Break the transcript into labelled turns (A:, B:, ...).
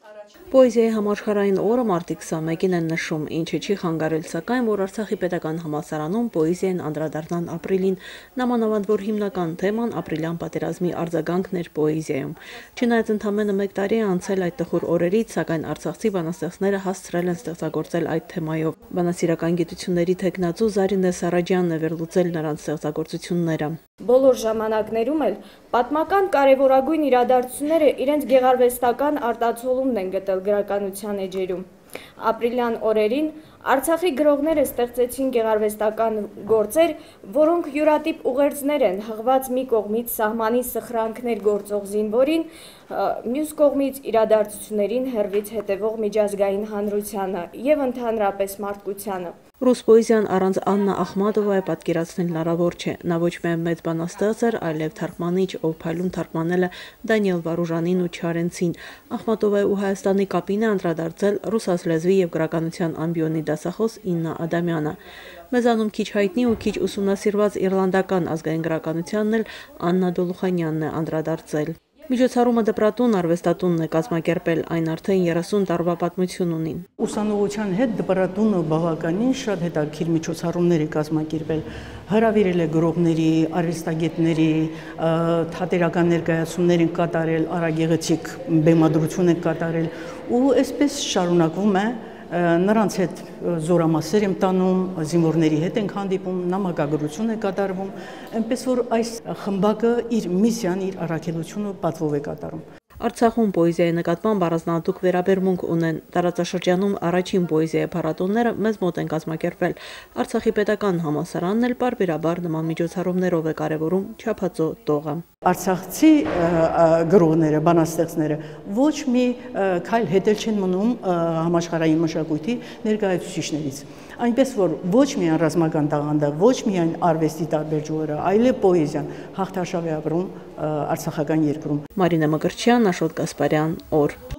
A: Պոեզիայի համաշխարհային օրը մարտի 21-ին են նշում, ինչը չի խանգարել սակայն, որ Արցախի պետական համալսարանում պոեզիային անդրադառնան ապրիլին, նամանավանդ որ հիմնական թեման ապրիլյան պատերազմի արձագանքն էր պոեզիայում։ Չնայած ընդամենը 1 տարի է անցել այդ տխուր օրերից, սակայն արցախցի բանաստեղծները հասցրել են ստեղծագործել այդ թեմայով։ Բանասիրական գիտությունների թեկնածու Զարինե Սարաջյանն է վերլուծել նրանց ստեղծագործությունները։
B: Բոլոր ժամանակներում էլ պատմական կարևորագույն իրադարձությունները իրենց գեղարվեստական արտացոլումն են գտել գրականության էջերում։ Ապրիլյան օրերին Արցախի գրողները ստեղծեցին գեղարվեստական գործեր, որոնք յուրատիպ ուղերձներ են հղված մի կողմից սահմանի սխրանքներ գործող զինվորին, մյուս կողմից իրադարձություններին հեռվից հետևող միջազգային հանրությանը եւ ընդհանրապես մարդկությանը։
A: Ռուս պոեզիան առանց Աննա Ախմատովայի պատկերացնել հնարավոր չէ։ Նա ոչ միայն մեծ բանաստեղծ էր, այլև թարգմանիչ, ով փայլուն թարգմանել է Դանիել Վարուժանին ու Չարենցին։ Ախմատովայի ու Հայաստանի կապին է անդրադարձել ռուսաց լեզվի եւ գրականության ամբիոնի դասախոս Իննա Ադամյանը։ Մեզանում քիչ հայտնի ու քիչ ուսումնասիրված իռլանդական ազգային գրականությանն էլ Աննա Դոլուխանյանն է անդրադարձել։ Միջոցառումը դպրատուն արվեստատունն է կազմակերպել, այն արդեն 30 տարվա պատմություն ունի։
C: Ուսանողության հետ դպրատունը բավականին շատ հետաքրքիր միջոցառումներ է կազմակերպել, հրավիրել է գրողների, արվեստագետների, թատերական ներկայացումներ են կատարել, արագեղեցիկ բեմադրություն են կատարել ու այսպես շարունակվում է։ Նրանց հետ զորամասեր եմ տանում, զինվորների հետ ենք հանդիպում, նամակագրություն է կատարվում, այնպես որ այս խմբակը իր միսիան, իր առաքելությունը պատվով է կատարում։
A: Արցախում պոեզիայի նկատմամբ առանձնահատուկ վերաբերմունք ունեն։ Տարածաշրջանում առաջին պոեզիայի փառատոները մեզ մոտ են կազմակերպվել։ Արցախի պետական համալսարանն էլ պարբերաբար նման միջոցառումներով է կարևորում չափածո տողը։
C: Արցախցի գրողները, բանաստեղծները ոչ մի քայլ հետել չեն մնում համաշխարհային մշակույթի ներկայացուցիչներից։ Այնպես որ ոչ միայն ռազմական տաղանդը, ոչ միայն արվեստի տարբեր ճյուղերը, այլև պոեզիան հաղթարշավ է ապրում արցախական երկրում։
A: Մարինա Մկրտչյան, Աշոտ Գասպարյան, օր։